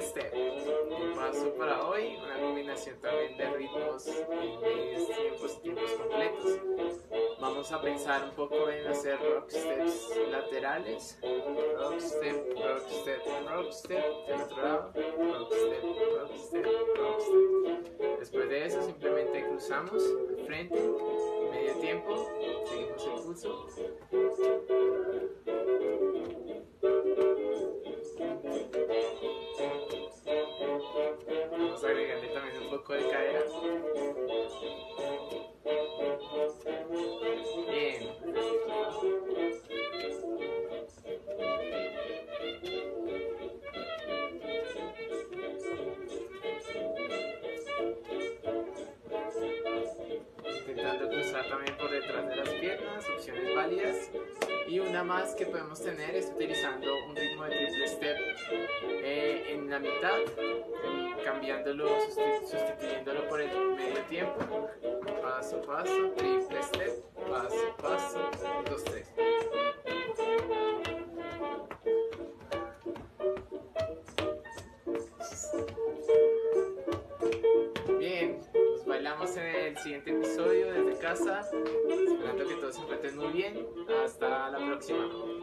MamboStep. El paso para hoy, una combinación también de ritmos en medios tiempos, tiempos completos. Vamos a pensar un poco en hacer rock steps laterales, rock step, rock step, rock step, del otro lado, rock step, rock step, rock step. Después de eso simplemente cruzamos al frente, medio tiempo, seguimos el pulso. Vamos a agregarle también un poco de cadera. Bien. Intentando cruzar también por detrás de las piernas, opciones válidas. Y una más que podemos tener es utilizando un ritmo de triple step en la mitad, cambiándolo, sustituyéndolo por el medio tiempo. Paso, paso, triple step, paso, paso, 2, 3. Bien, nos bailamos en el siguiente episodio desde casa, esperando que todos se encuentren muy bien. Hasta la próxima.